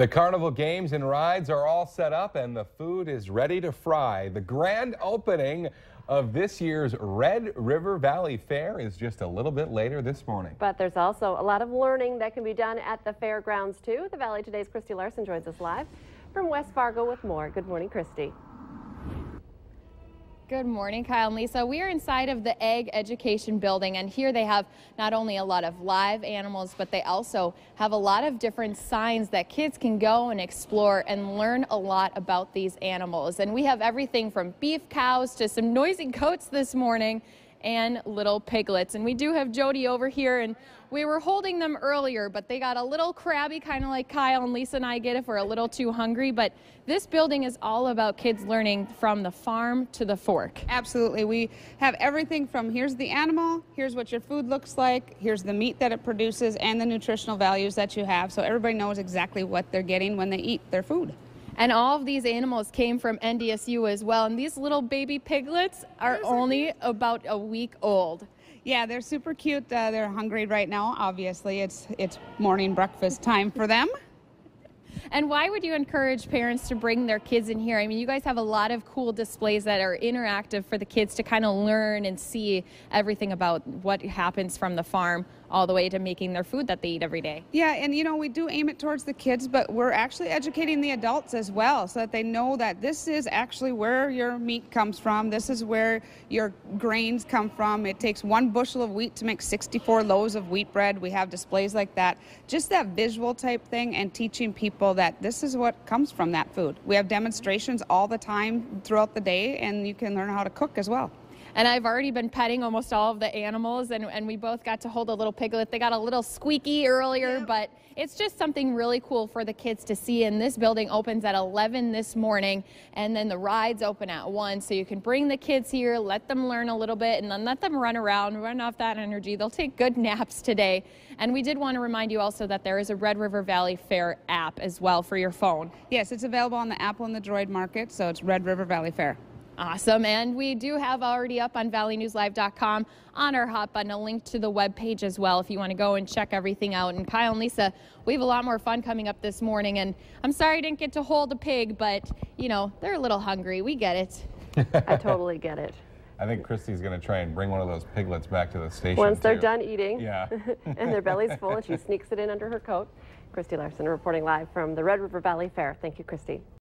The carnival games and rides are all set up and the food is ready to fry. The grand opening of this year's Red River Valley Fair is just a little bit later this morning. But there's also a lot of learning that can be done at the fairgrounds too. The Valley Today's Christy Larson joins us live from West Fargo with more. Good morning, Christy. Good morning, Kyle and Lisa. We are inside of the Ag Education Building, and here they have not only a lot of live animals, but they also have a lot of different signs that kids can go and explore and learn a lot about these animals. And we have everything from beef cows to some noisy goats this morning and little piglets. And we do have Jody over here, and we were holding them earlier, but they got a little crabby, kind of like Kyle and Lisa and I get if we're a little too hungry. But this building is all about kids learning from the farm to the fork. Absolutely. We have everything from here's the animal, here's what your food looks like, here's the meat that it produces, and the nutritional values that you have, so everybody knows exactly what they're getting when they eat their food. And all of these animals came from NDSU as well. And these little baby piglets are only about a week old. Yeah, they're super cute. They're hungry right now. Obviously, it's morning breakfast time for them. And why would you encourage parents to bring their kids in here? I mean, you guys have a lot of cool displays that are interactive for the kids to kind of learn and see everything about what happens from the farm all the way to making their food that they eat every day. Yeah, and you know, we do aim it towards the kids, but we're actually educating the adults as well so that they know that this is actually where your meat comes from. This is where your grains come from. It takes 1 bushel of wheat to make 64 loaves of wheat bread. We have displays like that. Just that visual type thing and teaching people that this is what comes from that food. We have demonstrations all the time throughout the day, and you can learn how to cook as well. And I've already been petting almost all of the animals, and we both got to hold a little piglet. They got a little squeaky earlier, yep. But it's just something really cool for the kids to see. And this building opens at 11 this morning, and then the rides open at 1. So you can bring the kids here, let them learn a little bit, and then let them run around, run off that energy. They'll take good naps today. And we did want to remind you also that there is a Red River Valley Fair app as well for your phone. Yes, it's available on the Apple and the Droid market, so it's Red River Valley Fair. Awesome. And we do have already up on valleynewslive.com on our hot button a link to the web page as well if you want to go and check everything out. And Kyle and Lisa, we have a lot more fun coming up this morning. And I'm sorry I didn't get to hold a pig, but, you know, they're a little hungry. We get it. I totally get it. I think Christy's going to try and bring one of those piglets back to the station. Once they're done eating, yeah. and their belly's full, and she sneaks it in under her coat. Christy Larson reporting live from the Red River Valley Fair. Thank you, Christy.